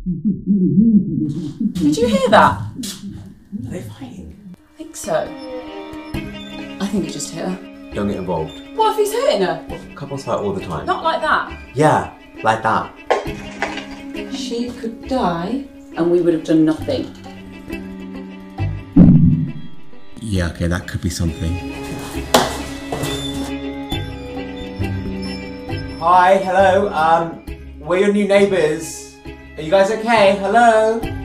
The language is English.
Did you hear that? Are they fighting? I think so. I think he just hit her. Don't get involved. What if he's hurting her? Couples fight all the time. Not like that. Yeah, like that. She could die and we would have done nothing. Yeah, okay, that could be something. Hi, hello, we're your new neighbours. Are you guys okay? Hello?